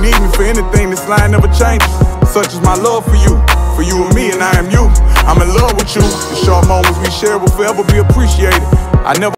need me for anything, this line never changes. Such is my love for you and me, and I am you. I'm in love with you. The short moments we share will forever be appreciated. I never